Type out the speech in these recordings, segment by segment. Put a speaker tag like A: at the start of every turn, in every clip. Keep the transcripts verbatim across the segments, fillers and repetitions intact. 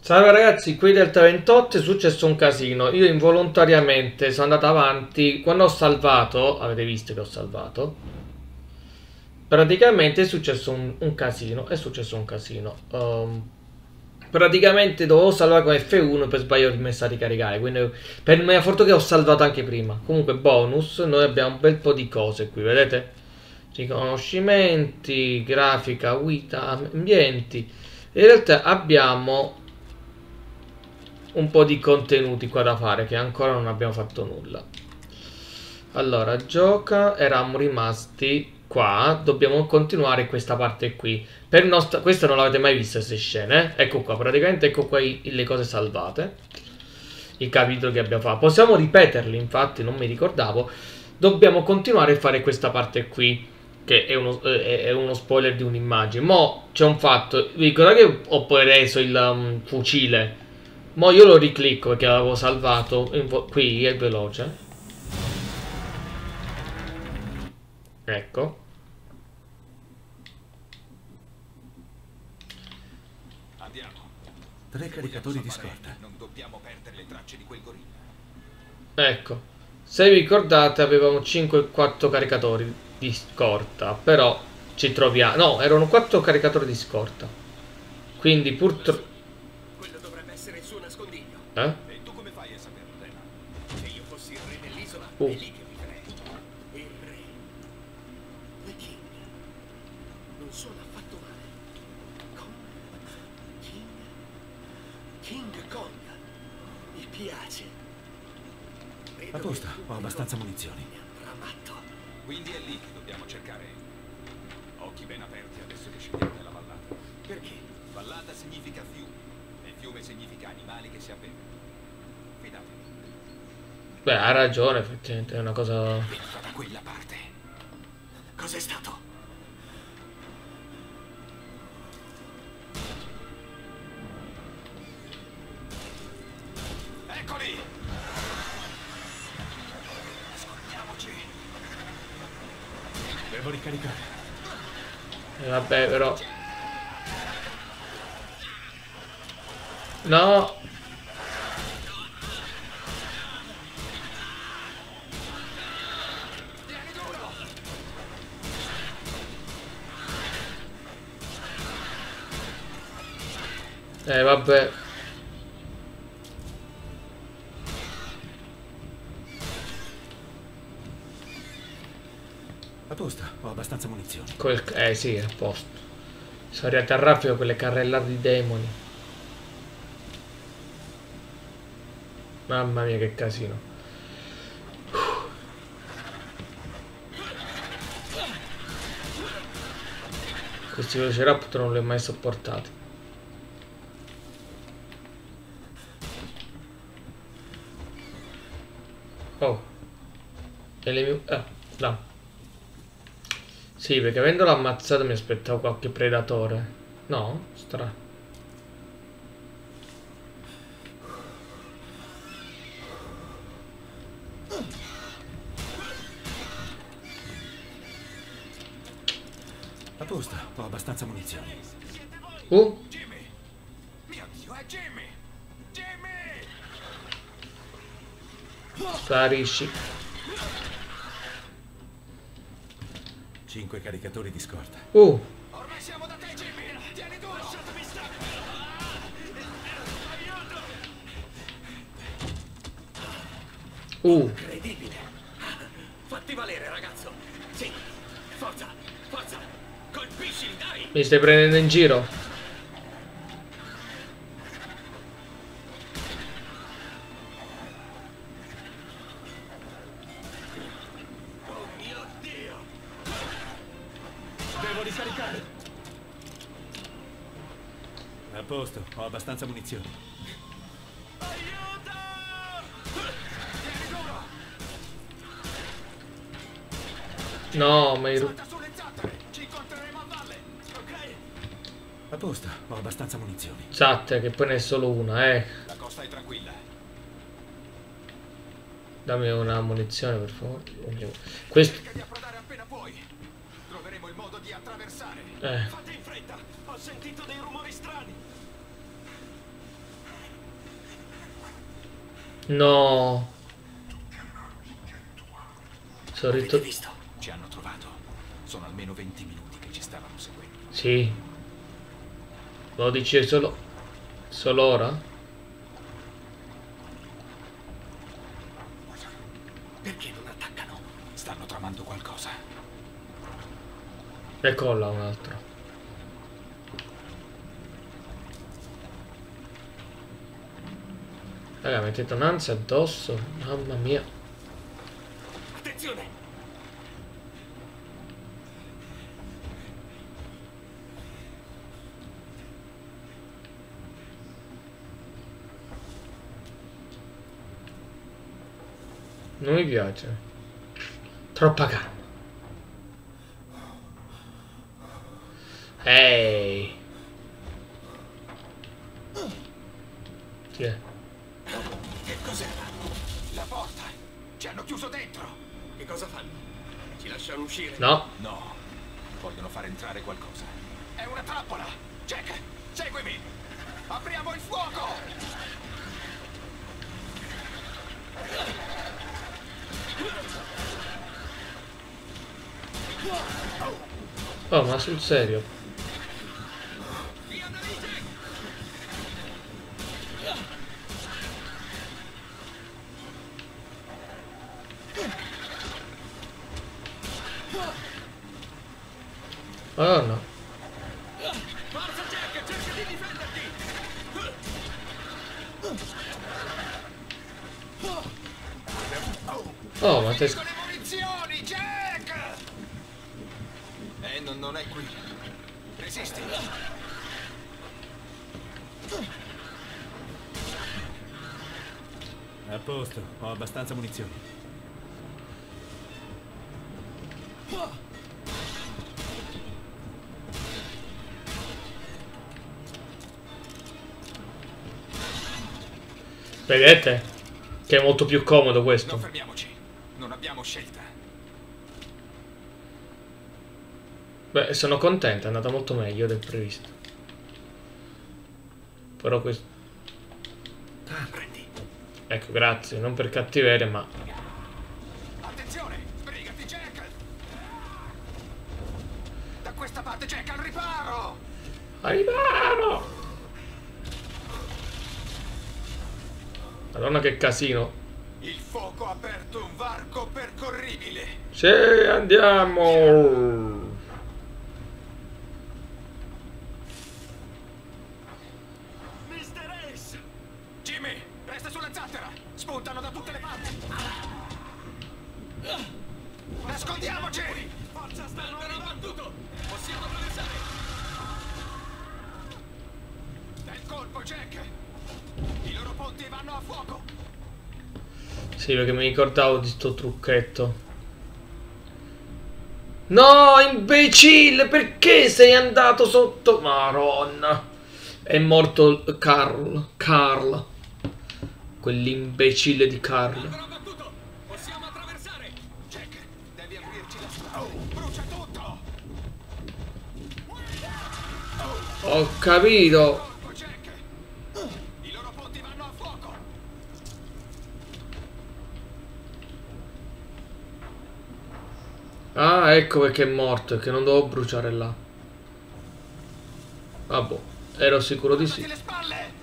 A: Salve ragazzi, qui Delta ventotto, è successo un casino. Io involontariamente sono andato avanti. Quando ho salvato, avete visto che ho salvato, praticamente è successo un, un casino. È successo un casino. Um, praticamente dovevo salvare con F uno, per sbaglio ho rimesso a ricaricare. Quindi per mia fortuna che ho salvato anche prima. Comunque bonus, noi abbiamo un bel po' di cose qui, vedete? Riconoscimenti, grafica, guida, ambienti. In realtà abbiamo un po' di contenuti qua da fare, che ancora non abbiamo fatto nulla. Allora, gioca, eravamo rimasti qua, dobbiamo continuare questa parte qui. Per nostra, questa non l'avete mai vista queste scene, eh? Ecco qua, praticamente ecco qua i, le cose salvate, i capitoli che abbiamo fatto. Possiamo ripeterli, infatti, non mi ricordavo. Dobbiamo continuare a fare questa parte qui, che è uno, è uno spoiler di un'immagine. Mo' c'è un fatto, vi ricordate che ho poi reso il um, fucile? Mo' io lo riclicco perché l'avevo salvato. Qui è veloce. Ecco.
B: Andiamo.
C: Tre caricatori di scorta.
B: Non dobbiamo perdere le tracce di quel gorilla.
A: Ecco. Se vi ricordate avevamo cinque e quattro caricatori di scorta. Però ci troviamo. No, erano quattro caricatori di scorta. Quindi purtroppo.
D: Quello dovrebbe essere il suo nascondiglio.
A: Eh?
B: E tu come fai a saperlo, Lena?
D: Se io fossi il re dell'isola,
A: Uh.
D: è lì che vivrei. Il re. The King. Non sono affatto male. Kong. King. King Kong. Mi piace. Vedo
C: A posto,
D: che tu
C: ho abbastanza munizioni.
D: mi andrà matto.
B: Quindi è lì che dobbiamo cercare. Occhi ben aperti adesso che scendiamo nella vallata.
D: Perché?
B: Vallata significa fiume. E fiume significa animali che si avvelenano. Fidatevi.
A: Beh, ha ragione, effettivamente è una cosa.
B: Vengo da quella parte.
D: Cos'è stato?
B: Eccoli! Ascoltiamoci.
C: Devo ricaricare.
A: Eh, vabbè, però. No. Eh, vabbè.
C: A posto, ho abbastanza munizioni.
A: Quel... Eh sì, è a posto. Sono arrivati a raffica quelle carrellate di demoni. Mamma mia, che casino. Questi velociraptor non li ho mai sopportati. Oh. E le mie... Ah, no. Sì, perché avendolo ammazzato mi aspettavo qualche predatore. No? Strano.
C: A posto, ho abbastanza munizioni.
A: Uh,
B: Jimmy! Mio Dio, è Jimmy! Jimmy!
A: sparisci.
C: Cinque caricatori di scorta.
A: Uh,
B: Ormai siamo da te, Jimmy! Tieni duro! Lasciatemi stare!
A: uh.
D: Incredibile. Fatti valere, ragazzo. Sì. Forza, forza. Colpisci, dai.
A: Mi stai prendendo in giro?
D: Oh mio Dio.
C: Devo ricaricare. A posto, ho abbastanza munizioni.
D: Aiuto!
B: Tieni duro!
A: No, ma io...
B: Salta sulle zattere! Ci incontreremo a valle! Ok?
C: A posto, ho abbastanza munizioni.
A: Zatte, che poi ne è solo una, eh.
B: La costa è tranquilla.
A: Dammi una munizione, per favore. Questo...
B: Cerca di approdare appena puoi. Troveremo il modo di attraversare.
A: Eh.
D: Fate in fretta. Ho sentito dei rumori strani.
A: No. Sono
D: Avete
A: ritornato.
D: visto?
B: Ci hanno trovato. Sono almeno venti minuti che ci stavano seguendo.
A: Sì. Lo dici solo... Solo ora?
D: Perché non attaccano?
B: Stanno tramando qualcosa.
A: Ecco là un altro. Raga, mettete un'ansia addosso. Mamma mia.
D: Attenzione!
A: Non mi piace. Troppa calma. Ehi. Chi è?
B: Che cos'era? La porta. Ci hanno chiuso dentro.
D: Che cosa fanno? Ci lasciano uscire?
A: No.
B: No. Vogliono far entrare qualcosa. È una trappola. Jack, seguimi. Apriamo il fuoco.
A: Oh, ma sul serio?
D: Via da lì, Jack!
A: Oh no.
D: Forza, Jack! Cerca di difenderti!
A: Oh, ma te...
B: Con le munizioni, Jack! Eh, non, non è qui. Resisti.
C: A posto, ho abbastanza munizioni.
A: Vedete? Che è molto più comodo questo.
B: Non fermiamoci. Non abbiamo scelta.
A: Beh, sono contento, è andata molto meglio del previsto. Però questo...
D: Prendi.
A: Ecco, grazie, non per cattiveria, ma...
B: Attenzione! Sbrigati, Jack! Da questa parte, Jack, al riparo!
A: Arrivano! Madonna che casino.
B: Il fuoco ha aperto un varco percorribile.
A: Sì, andiamo!
D: mister Ace!
B: Jimmy, resta sulla zattera! Spuntano da tutte le parti! Nascondiamoci!
D: Forza, stanno abbattuto! Possiamo attraversare!
B: Bel colpo, Jack! I loro ponti vanno a fuoco!
A: Sì, perché mi ricordavo di sto trucchetto. No, imbecille, perché sei andato sotto? Maronna. È morto Carl. Carl. Quell'imbecille di Carl.
D: Albero abbattuto! Possiamo attraversare!
B: Jack, devi aprirci la strada! Oh, brucia tutto!
A: Ho capito.
B: Colpo, Jack! I loro ponti vanno a fuoco!
A: Ah, ecco perché è morto, che non dovevo bruciare là. Vabbè, ero sicuro di sì.
B: Le spalle!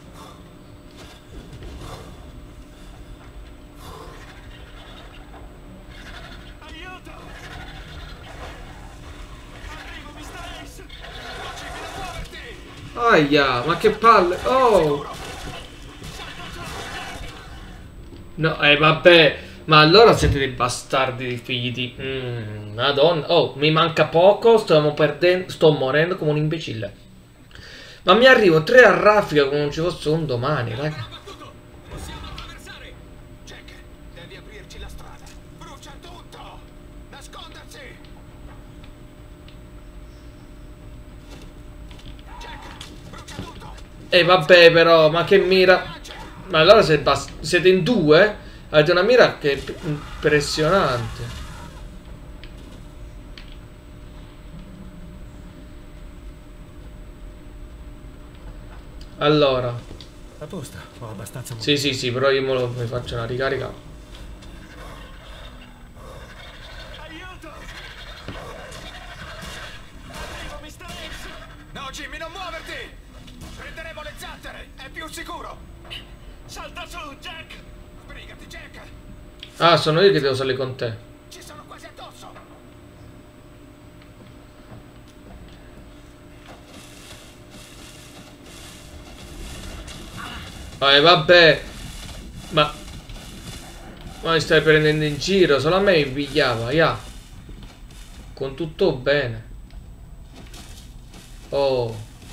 D: Aiuto! Arrivo, mister Ace!
B: Non ci vedo muoverti!
A: Aia, ma che palle. Oh. No, eh vabbè. Ma allora siete dei bastardi di figli di... Mm, Madonna. Oh, mi manca poco. Stiamo perdendo. Sto morendo come un imbecille. Ma mi arrivo tre a raffica come non ci fosse un domani, raga.
D: Abbattuto! Possiamo attraversare!
B: Jack, devi aprirci la strada! Brucia tutto! Nascondersi! Jack, brucia tutto!
A: E vabbè però, ma che mira. Ma allora siete, bas- siete in due? Avete una mira che è impressionante. Allora,
C: A posto, ho abbastanza
A: Sì, sì, sì, però io me lo mi faccio una ricarica.
D: Aiuto! Arrivo, mister Ace!
B: No, Jimmy, non muoverti! Prenderemo le zattere, è più sicuro!
D: Salta su, Jack!
B: Sbrigati, Jack!
A: Ah, sono io che devo salire con te.
B: Ci sono quasi addosso!
A: Eh, vabbè. Ma... Ma mi stai prendendo in giro? Solo a me mi pigliava, ya. Con tutto bene. Oh.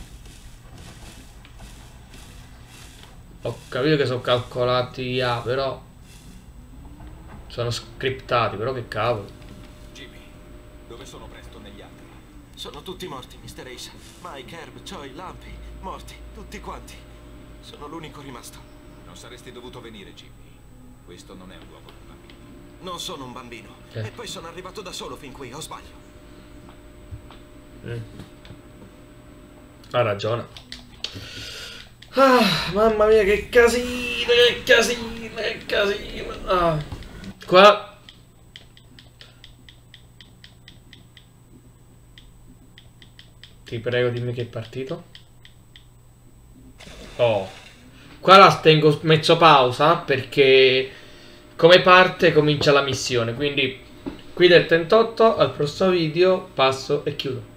A: Ho capito che sono calcolati, ya, però... Sono scriptati, però che cavolo.
B: Jimmy, dove sono Preston e gli altri?
E: Sono tutti morti, mister Ace. Mike, Herb, Choi, Lumpy, morti, tutti quanti. Sono l'unico rimasto.
B: Non saresti dovuto venire, Jimmy. Questo non è un luogo per bambini.
E: Non sono un bambino.
A: Eh.
E: E poi sono arrivato da solo fin qui, o sbaglio?
A: Mm. Ha ragione. Ah, mamma mia, che casino, che casino, che casino. Ah. Qua... Ti prego, dimmi che è partito. Oh. Qua la tengo mezzo pausa perché come parte comincia la missione. Quindi qui del trentotto al prossimo video passo e chiudo.